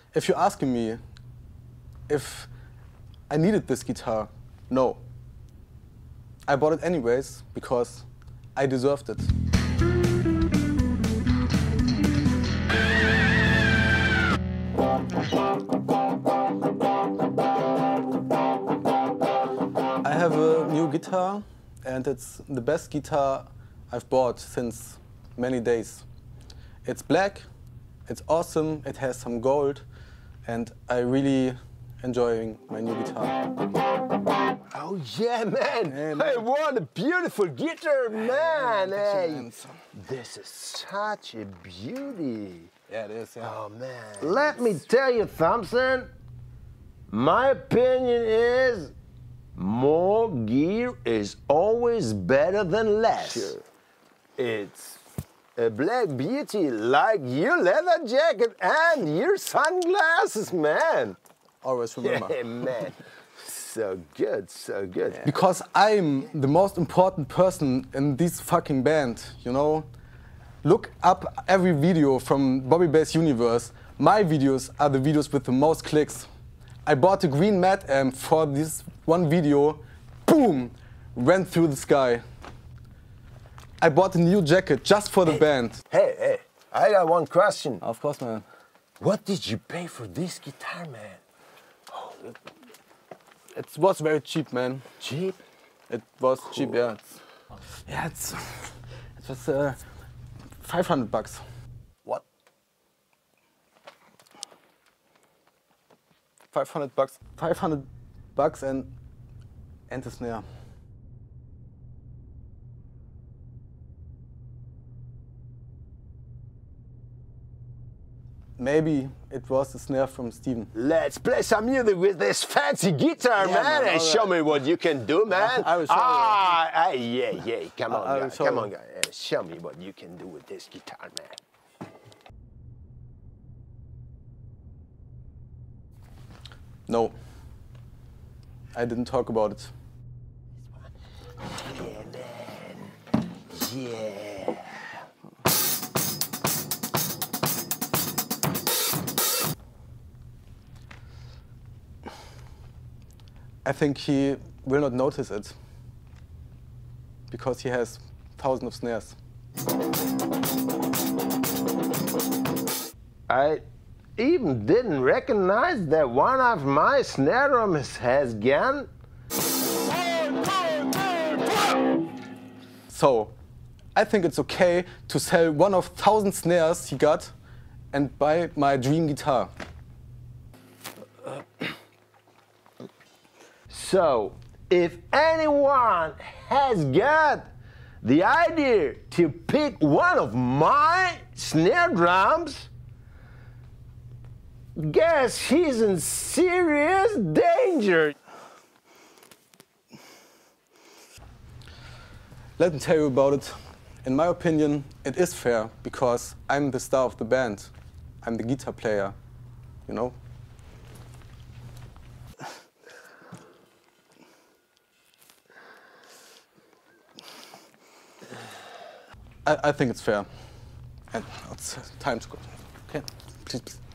If you're asking me if I needed this guitar, no. I bought it anyways because I deserved it. I have a new guitar and it's the best guitar I've bought since many days. It's black, it's awesome, it has some gold, and I really enjoying my new guitar. Oh yeah, man! Hey, man. Hey, what a beautiful guitar, man! Hey, Hey. this is such a beauty. Yeah, it is, yeah. Oh man! Let me tell you, Thompson. My opinion is more gear is always better than less. Sure. It's a black beauty like your leather jacket and your sunglasses, man. Always remember. Yeah, man. So good, so good. Yeah. Because I'm the most important person in this fucking band, you know? Look up every video from Bobby Bass Universe. My videos are the videos with the most clicks. I bought a green mat amp for this one video. Boom! Went through the sky. I bought a new jacket just for the band. Hey, I got one question. Of course, man. What did you pay for this guitar, man? It was very cheap, man. Cheap? It was Cool. cheap, yeah. It was 500 bucks. What? 500 bucks. 500 bucks and the snare. Maybe it was the snare from Steven. Let's play some music with this fancy guitar, Yeah, man, man, and show me what you can do, man. I will show you. Yeah. Come on, I will guys. show Come you. on, guys. Show me what you can do with this guitar, man. No. I didn't talk about it. Yeah, man. Yeah. I think he will not notice it because he has thousands of snares. I even didn't recognize that one of my snare drums has gone. So, I think it's okay to sell one of 1,000 snares he got and buy my dream guitar. So, if anyone has got the idea to pick one of my snare drums, guess he's in serious danger. Let me tell you about it. In my opinion, it is fair because I'm the star of the band. I'm the guitar player, you know? I think it's fair. And it's time to go. Okay, please.